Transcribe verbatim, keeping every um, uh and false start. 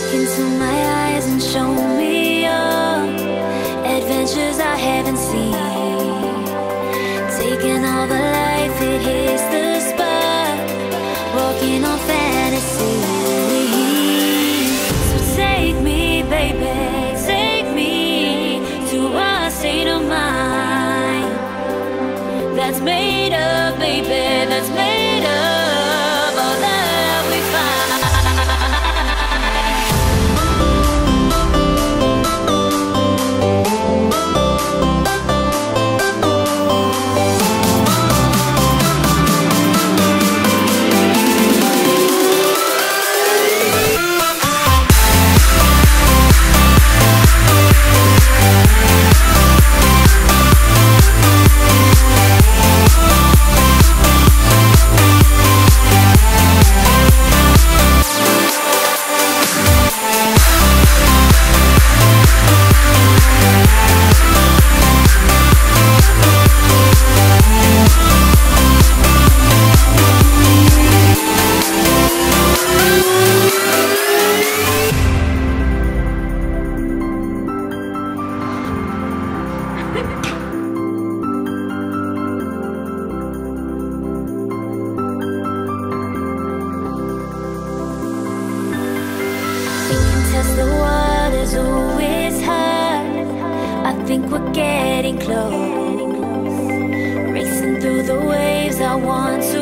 into my eyes and show me your adventures I haven't seen. Taking all the life, it hits the spot. Walking on fantasy. So take me, baby, take me to a state of mind that's made up, baby, that's made up all that we find. The water's always high. I think we're getting close. Racing through the waves, I want to